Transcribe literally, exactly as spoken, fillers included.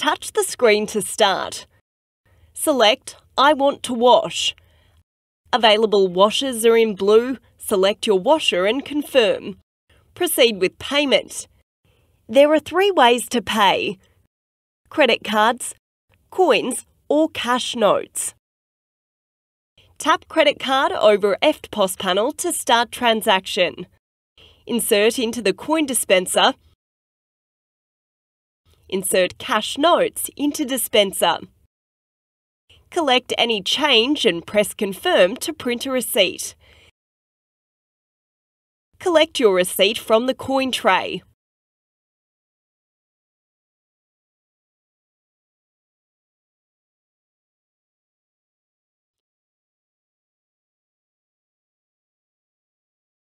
touch the screen to start. Select I want to wash. Available washers are in blue. Select your washer and confirm. Proceed with payment. There are three ways to pay: credit cards, coins or cash notes. Tap credit card over E F T P O S panel to start transaction. Insert into the coin dispenser. Insert cash notes into dispenser. Collect any change and press confirm to print a receipt. Collect your receipt from the coin tray.